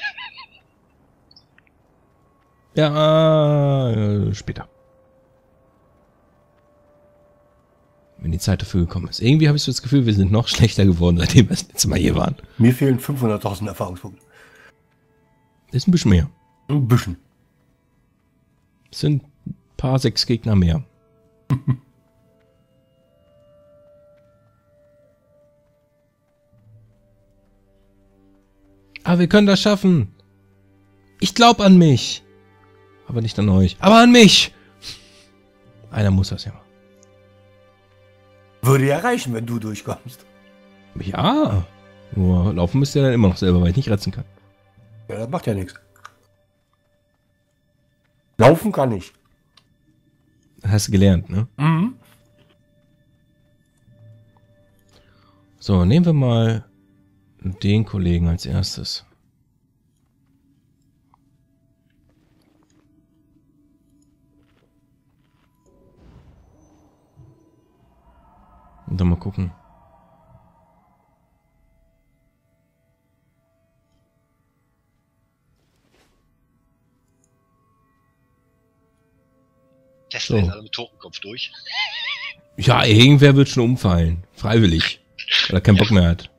S1: Ja, äh, später. Wenn die Zeit dafür gekommen ist. Irgendwie habe ich so das Gefühl, wir sind noch schlechter geworden, seitdem wir das letzte Mal hier waren.
S3: Mir fehlen fünfhunderttausend Erfahrungspunkte.
S1: Ist ein bisschen mehr.
S3: Ein bisschen.
S1: Es sind ein paar sechs Gegner mehr. Aber wir können das schaffen. Ich glaube an mich. Aber nicht an euch. Aber an mich. Einer muss das ja machen.
S3: Würde ja reichen, wenn du durchkommst.
S1: Ja. Nur laufen müsst ihr dann immer noch selber, weil ich nicht retzen kann.
S3: Ja, das macht ja nichts. Laufen kann ich.
S1: Das hast du gelernt, ne?
S3: Mhm.
S1: So, nehmen wir mal den Kollegen als erstes. Und dann mal gucken.
S2: Testen
S1: So.
S2: jetzt alle mit Totenkopf durch.
S1: Ja, irgendwer wird schon umfallen. Freiwillig. Weil er keinen Bock mehr hat.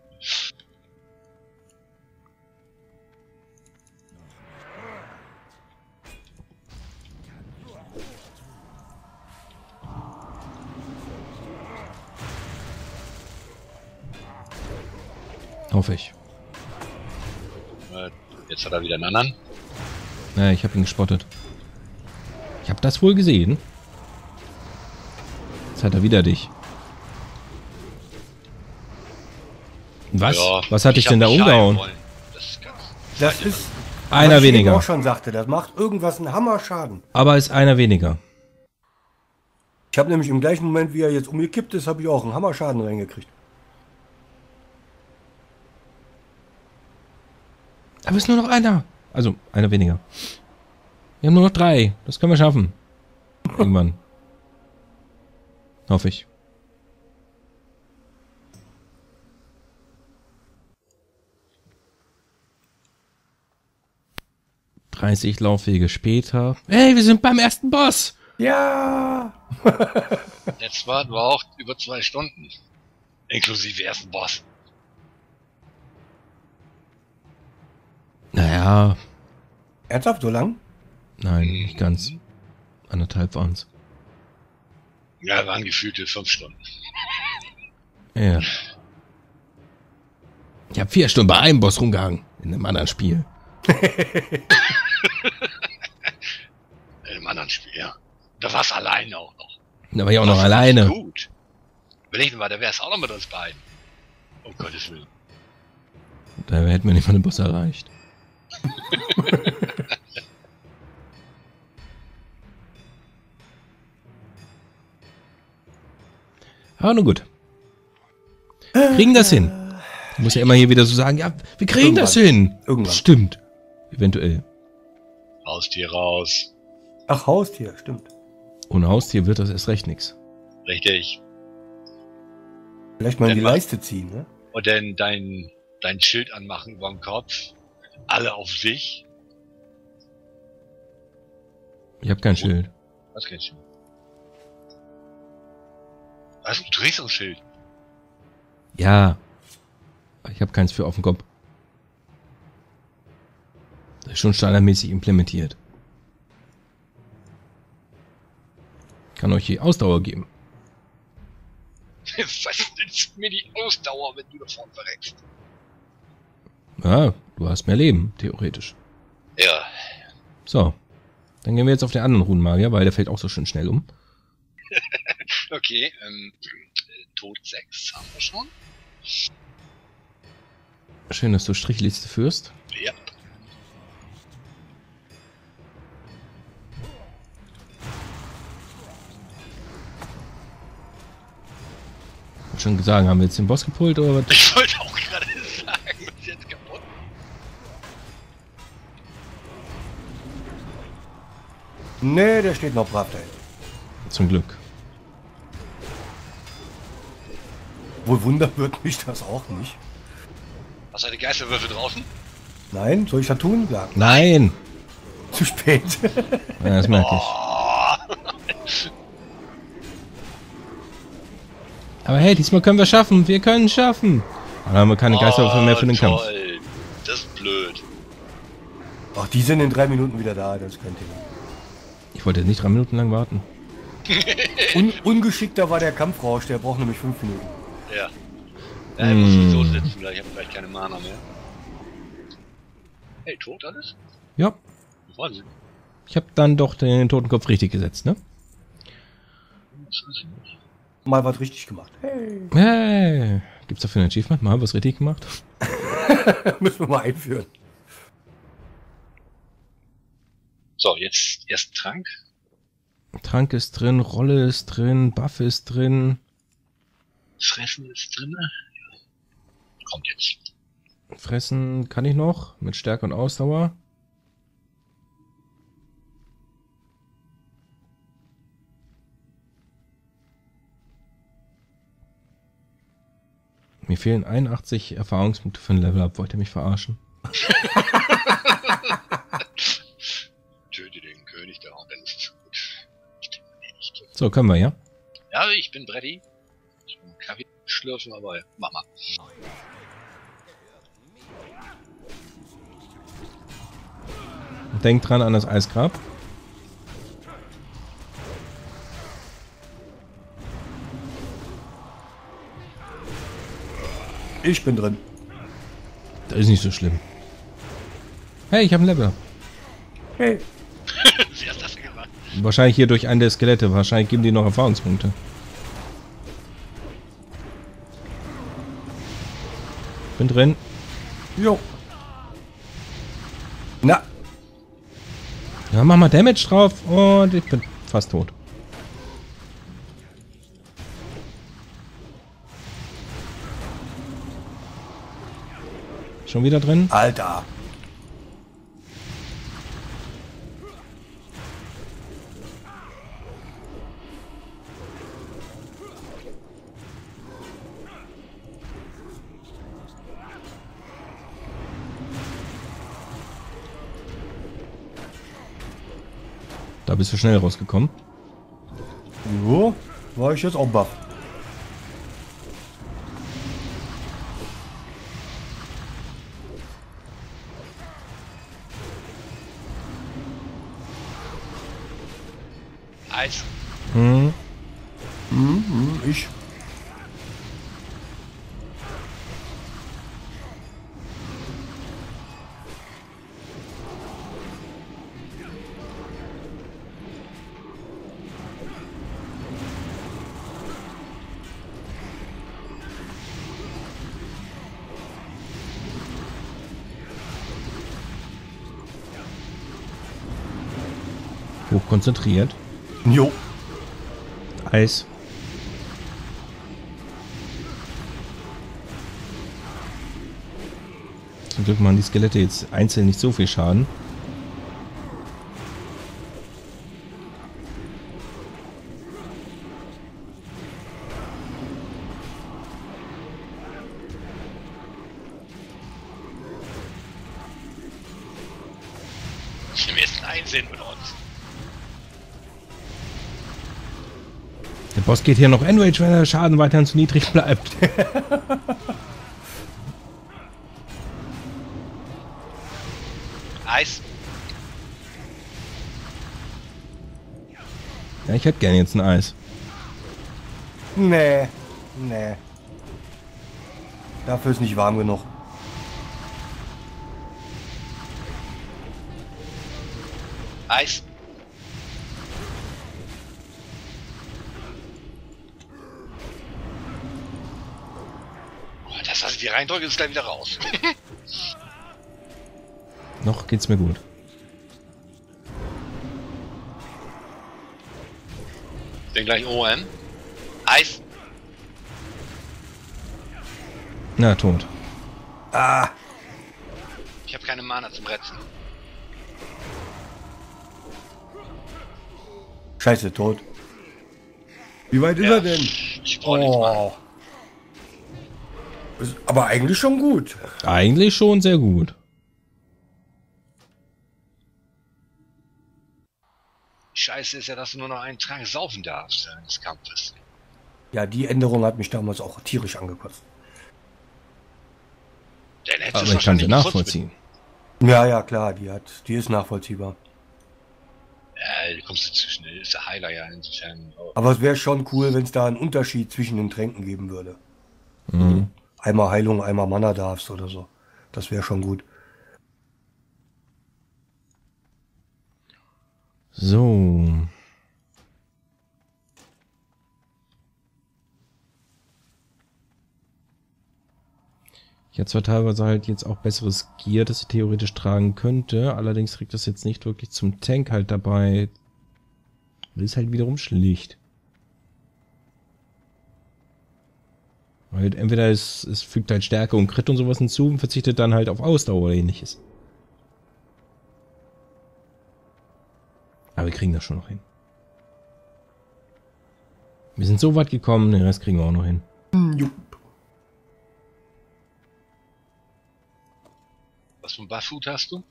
S1: Hoffe ich.
S2: Äh, Jetzt hat er wieder einen anderen.
S1: Ja, ich habe ihn gespottet. Ich habe das wohl gesehen. Jetzt hat er wieder dich. Was?
S2: Ja,
S1: Was hat dich
S2: ich
S1: denn da
S2: hab nicht
S1: umgehauen?
S2: heilen wollen. Das ist ganz...
S3: Das ist,
S1: Einer
S3: was ich eben
S1: weniger.
S3: auch schon sagte, das macht irgendwas einen Hammerschaden.
S1: Aber ist einer weniger.
S3: Ich habe nämlich im gleichen Moment, wie er jetzt umgekippt ist, habe ich auch einen Hammerschaden reingekriegt.
S1: Aber ist nur noch einer. Also, einer weniger. Wir haben nur noch drei. Das können wir schaffen. Irgendwann. Hoffe ich. dreißig Laufwege später. Hey, wir sind beim ersten Boss.
S3: Ja!
S2: Jetzt warten wir auch über zwei Stunden. Inklusive ersten Boss.
S1: Naja,
S3: Ernsthaft, so lang?
S1: nein, nicht ganz. Anderthalb waren's.
S2: Ja, waren gefühlte fünf Stunden.
S1: Ja. Ich habe vier Stunden bei einem Boss rumgehangen. In einem anderen Spiel.
S2: In einem anderen Spiel, ja. Da war's alleine auch noch.
S1: Da war ich auch noch
S2: Das war
S1: alleine.
S2: Gut. Überlegen mal, da wär's auch noch mit uns beiden. Um Gottes Willen.
S1: Da hätten wir nicht mal den Boss erreicht. Aber nun gut. Wir kriegen das hin. Ich muss ja immer hier wieder so sagen, ja, wir kriegen das hin.
S3: Irgendwann.
S1: Stimmt. Eventuell.
S2: Haustier raus.
S3: Ach, Haustier, stimmt.
S1: Ohne Haustier wird das erst recht nix.
S2: Richtig.
S3: Vielleicht mal in
S2: Dann
S3: die
S2: mach-
S3: Leiste ziehen, ne?
S2: Und dann dein, dein Schild anmachen über dem Kopf. Alle auf sich.
S1: Ich habe kein Schild.
S2: Was kein Schild? Was? Du trägst ein Schild.
S1: Ja. Ich habe keins für auf dem Kopf. Das ist schon standardmäßig implementiert. Kann euch hier Ausdauer geben.
S2: Was nützt mir die Ausdauer, wenn du davon verreckst?
S1: Ja, du hast mehr Leben, theoretisch.
S2: Ja.
S1: So. Dann gehen wir jetzt auf den anderen Runenmagier, weil der fällt auch so schön schnell um.
S2: Okay, ähm, Tod sechs haben wir schon.
S1: Schön, dass du Strichliste führst.
S2: Ja.
S1: Ich wollte schon sagen, haben wir jetzt den Boss gepult oder was?
S2: Ich wollte auch gerade sagen, ist jetzt kaputt.
S3: Nee, der steht noch brav dahin.
S1: Zum Glück.
S3: Wohl wundert wird mich das auch nicht.
S2: Hast du die Geisterwürfel draußen?
S3: Nein, soll ich das tun? Ja,
S1: Nein!
S3: zu spät.
S1: Ja, das merke ich.
S2: Oh,
S1: Aber hey, diesmal können wir schaffen. Wir können schaffen. Dann haben wir keine Geisterwürfel mehr für den Kampf.
S2: toll. Das ist blöd.
S3: Ach, die sind in drei Minuten wieder da, das könnte ich.
S1: Ich wollte nicht drei Minuten lang warten.
S3: Un ungeschickter war der Kampfrausch, der braucht nämlich fünf Minuten.
S2: Ja. Ja, ich muss sowieso sitzen, gleich. Ich habe gleich keine Mana mehr. Hey, tot alles?
S1: Ja,
S2: Wahnsinn.
S1: ich habe dann doch den Totenkopf richtig gesetzt, ne?
S3: Mal was richtig gemacht. Hey.
S1: Hey, gibt's dafür ein Achievement? Mal was richtig gemacht?
S3: Müssen wir mal einführen.
S2: So, jetzt erst Trank.
S1: Trank ist drin, Rolle ist drin, Buff ist drin.
S2: Fressen ist drin. kommt jetzt.
S1: Fressen kann ich noch mit Stärke und Ausdauer. Mir fehlen einundachtzig Erfahrungspunkte für ein Level-Up. Wollt ihr mich verarschen?
S2: Töte den König da und dann ist es gut. Ich denke, nee, nicht.
S1: So, können wir, ja?
S2: Ja, ich bin ready. Ich will einen Kaffee schlürfen, aber mach mal.
S1: Denkt dran an das Eisgrab.
S3: Ich bin drin.
S1: Das ist nicht so schlimm. Hey, ich habe ein Level.
S3: Hey.
S2: Wie hast du das gemacht?
S1: Wahrscheinlich hier durch einen der Skelette. Wahrscheinlich geben die noch Erfahrungspunkte. Bin drin.
S3: Jo. Na.
S1: Ja, mach mal Damage drauf und ich bin fast tot. Schon wieder drin?
S3: Alter.
S1: Da bist du schnell rausgekommen.
S3: Jo. War ich jetzt auch baff.
S2: Eis.
S1: Hm.
S3: Hm, hm, ich.
S1: Hochkonzentriert.
S3: Jo.
S1: Eis. Zum Glück machen die Skelette jetzt einzeln nicht so viel Schaden.
S2: Ich nehme jetzt einen Einsehen mit uns.
S1: Der Boss geht hier noch Enrage, wenn der Schaden weiterhin zu niedrig bleibt.
S2: Eis.
S1: Ja, ich hätte gerne jetzt ein Eis.
S3: Nee. Nee. Dafür ist nicht warm genug.
S2: Eis. Oh, das, was ich hier reindrücke, ist gleich wieder raus.
S1: Noch geht's mir gut.
S2: Bin gleich O M. Eis.
S1: Na, tot.
S3: Ah.
S2: Ich habe keine Mana zum Retzen.
S3: Scheiße, tot. Wie weit ist
S2: Ja,
S3: er denn?
S2: Ich brauche nichts machen.
S3: Oh. Ist aber eigentlich schon gut.
S1: Eigentlich schon sehr gut.
S2: Scheiße ist ja, dass du nur noch einen Trank saufen darfst während des Kampfes.
S3: Ja, die Änderung hat mich damals auch tierisch angekotzt.
S2: Dann hättest
S1: Aber
S2: du
S1: ich kann sie
S2: wahrscheinlich
S1: nachvollziehen.
S3: Ja, ja, klar, die hat, die ist nachvollziehbar.
S2: Ja, du kommst du zu schnell. Ist der Heiler ja insofern. Oh.
S3: Aber es wäre schon cool, wenn es da einen Unterschied zwischen den Tränken geben würde.
S1: Mhm.
S3: Einmal Heilung, einmal Mana darfst oder so. Das wäre schon gut.
S1: So. Ich habe zwar teilweise halt jetzt auch besseres Gear, das ich theoretisch tragen könnte, allerdings trägt das jetzt nicht wirklich zum Tank halt dabei. Das ist halt wiederum schlicht. Weil entweder es, es fügt halt Stärke und Crit und sowas hinzu und verzichtet dann halt auf Ausdauer oder ähnliches. Aber wir kriegen das schon noch hin. Wir sind so weit gekommen, den Rest kriegen wir auch noch hin.
S3: Jupp.
S2: Was für ein Buffhut hast du?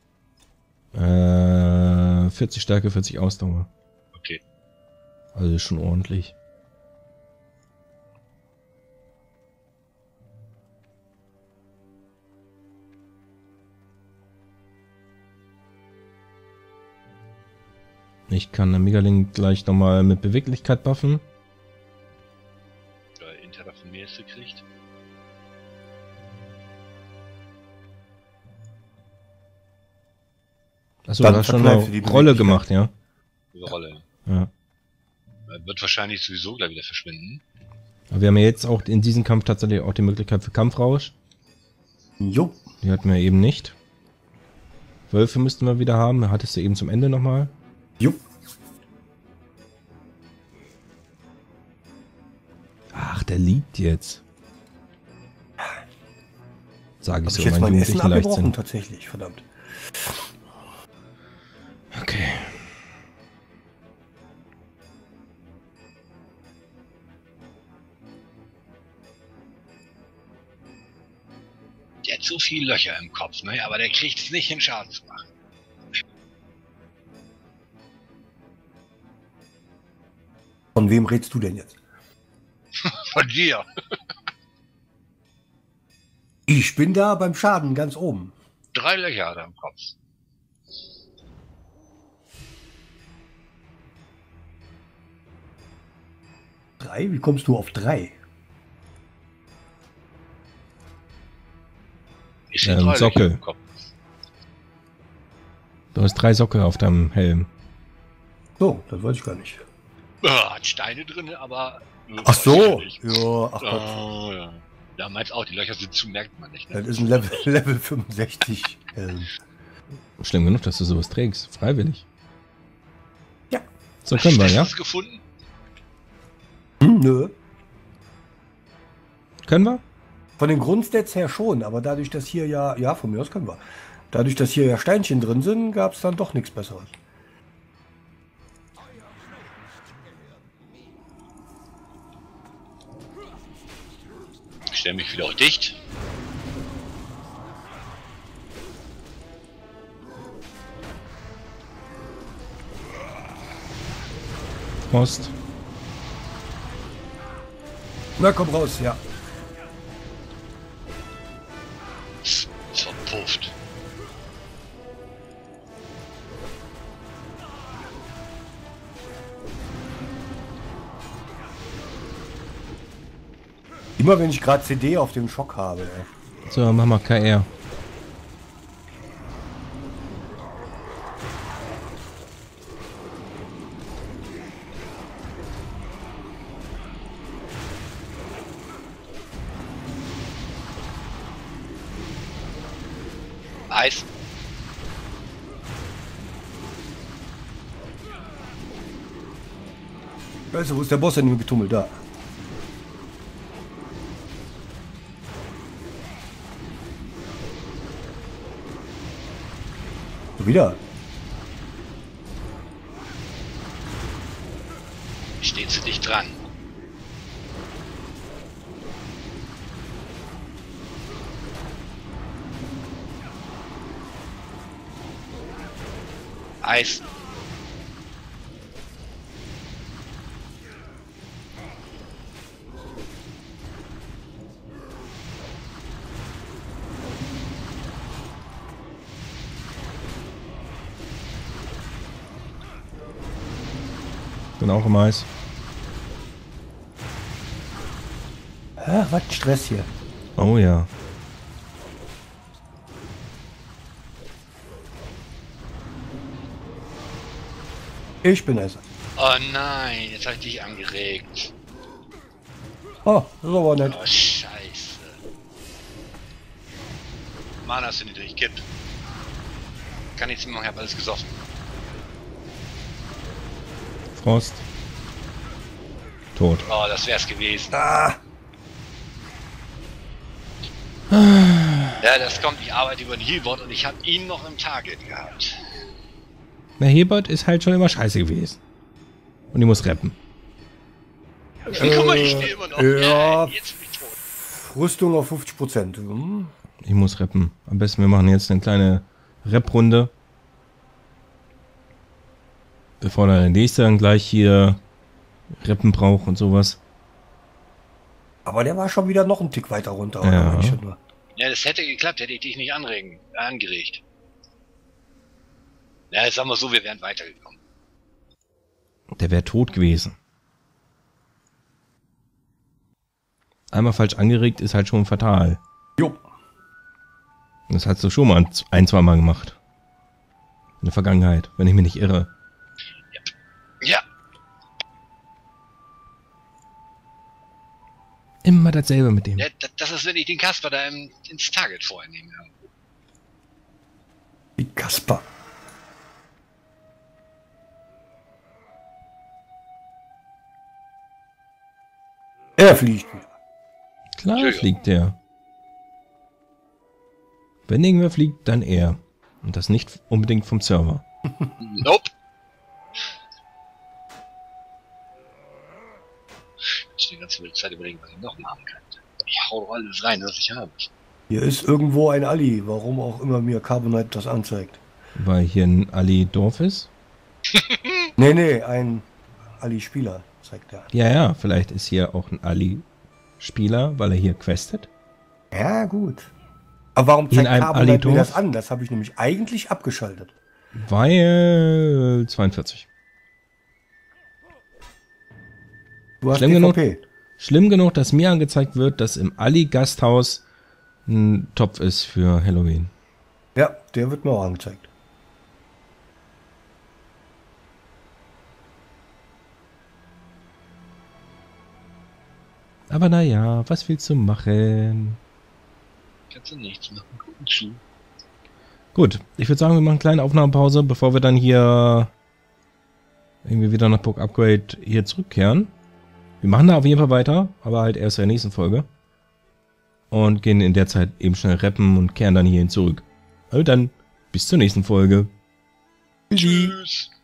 S1: Äh, vierzig Stärke, vierzig Ausdauer.
S2: Okay.
S1: Also ist schon ordentlich. Ich kann den Megaling gleich nochmal mit Beweglichkeit buffen.
S2: Ja, Inter von mir ist gekriegt.
S1: Achso,
S3: Dann
S1: du hast schon
S3: verkneift
S1: eine
S3: die
S1: Rolle
S3: Beweglichkeit.
S1: gemacht, ja?
S2: Diese Rolle.
S1: Ja.
S2: Wird wahrscheinlich sowieso gleich wieder verschwinden.
S1: Aber wir haben ja jetzt auch in diesem Kampf tatsächlich auch die Möglichkeit für Kampfrausch.
S3: Jo.
S1: Die hatten wir eben nicht. Wölfe müssten wir wieder haben. Hattest du eben zum Ende nochmal.
S3: Jupp.
S1: Ach, der liegt jetzt. Sage ich
S3: Hab
S1: so,
S3: ich jetzt
S1: mein
S3: mein Essen
S1: Jugendlichen
S3: abgebrochen?
S1: Leichtsinn.
S3: Tatsächlich, verdammt.
S1: Okay.
S2: Der hat so viele Löcher im Kopf, ne? Aber der kriegt es nicht hin, Schaden zu machen.
S3: Von wem redest du denn jetzt?
S2: Von dir.
S3: Ich bin da beim Schaden ganz oben.
S2: Drei Löcher hat er im Kopf.
S3: Drei? Wie kommst du auf drei?
S2: Ich sehe
S1: Ähm,
S2: drei Löcher
S1: Sockel.
S2: im Kopf.
S1: Du hast drei Sockel auf deinem Helm.
S3: So, das weiß ich gar nicht.
S2: Ah, hat Steine drin, aber...
S3: Ach so.
S2: Nicht.
S3: Ja, ach Gott.
S2: Oh, ja. Damals auch, die Löcher sind zu, merkt man nicht. Ne?
S3: Das ist ein Level, Level fünfundsechzig Helm.
S1: Schlimm genug, dass du sowas trägst. Freiwillig.
S3: Ja.
S1: So können wir,
S2: Hast du
S1: ja?
S2: das gefunden?
S3: Hm, nö.
S1: Können wir?
S3: Von den Grundstats her schon, aber dadurch, dass hier ja, ja, von mir aus können wir. Dadurch, dass hier ja Steinchen drin sind, gab es dann doch nichts Besseres.
S2: Ich stelle mich wieder auch dicht.
S1: Ost.
S3: Na, komm raus, ja.
S2: Ist verpufft.
S3: Immer wenn ich gerade C D auf dem Schock habe, ey.
S1: So, machen wir K R.
S2: Eis.
S3: Weißt du, wo ist der Boss denn im Getummel? Da. So, wieder.
S2: Ich stehe zu dicht dran. Eis.
S1: Bin auch im Eis.
S3: Ah, was ein Stress hier.
S1: Oh ja.
S3: Ich bin es.
S2: Oh nein, jetzt habe ich dich angeregt.
S3: Oh, das ist aber nett.
S2: Oh, scheiße. Mana ist niedrig, kipp. Kann nichts mehr machen, ich hab alles gesoffen.
S1: Frost. Tot.
S2: Oh, das wär's gewesen.
S3: Ah,
S2: Ja, das kommt, die Arbeit über den Healbot und ich habe ihn noch im Target gehabt.
S1: Na, Hebert ist halt schon immer scheiße gewesen. Und die muss rappen.
S2: Guck mal, ich stehe immer noch.
S3: Ja,
S2: Jetzt bin ich tot.
S3: Rüstung auf fünfzig Prozent. Hm.
S1: Ich muss rappen. Am besten, wir machen jetzt eine kleine Rap-Runde. Bevor der nächste dann gleich hier Rappen braucht und sowas.
S3: Aber der war schon wieder noch einen Tick weiter runter.
S1: Ja.
S3: Oder meine ich schon nur.
S2: Ja, das hätte geklappt, hätte ich dich nicht anregen, angeregt. Ja, jetzt sagen wir so, wir wären weitergekommen.
S1: Der wäre tot gewesen. Einmal falsch angeregt ist halt schon fatal.
S3: Jo.
S1: Das hast du schon mal ein, zwei Mal gemacht. In der Vergangenheit, wenn ich mich nicht irre.
S2: Ja.
S1: Immer dasselbe mit dem.
S2: Ja, das ist, wenn ich den Kasper da im, ins Target vorher nehme.
S3: Die Kasper. Er fliegt wieder.
S1: Klar fliegt der. Wenn irgendwer fliegt, dann er. Und das nicht unbedingt vom Server.
S2: Nope. Ich die ganze Zeit überlegen, was ich noch machen kann. Ich hau doch alles rein, was ich habe.
S3: Hier ist irgendwo ein Ali, warum auch immer mir Carbonite das anzeigt.
S1: Weil hier ein Ali-Dorf ist.
S3: Nee, nee, ein Ali-Spieler zeigt er an.
S1: Ja, ja, vielleicht ist hier auch ein Ali-Spieler, weil er hier questet.
S3: Ja, gut. Aber warum
S1: In
S3: zeigt
S1: einem
S3: Carbonite mir
S1: Ali-Dorf?
S3: das an? Das habe ich nämlich eigentlich abgeschaltet.
S1: Weil zweiundvierzig.
S3: Du hast
S1: Schlimm
S3: D V
S1: genug,
S3: P.
S1: schlimm genug, dass mir angezeigt wird, dass im Ali-Gasthaus ein Topf ist für Halloween.
S3: Ja, der wird mir auch angezeigt.
S1: Aber naja, was willst du machen?
S2: Kannst du nichts machen. Guten Schuh.
S1: Gut, ich würde sagen, wir machen eine kleine Aufnahmepause, bevor wir dann hier irgendwie wieder nach Burg Upgrade hier zurückkehren. Wir machen da auf jeden Fall weiter, aber halt erst in der nächsten Folge. Und gehen in der Zeit eben schnell rappen und kehren dann hierhin zurück. Also dann, bis zur nächsten Folge.
S3: Tschüssi.
S2: Tschüss.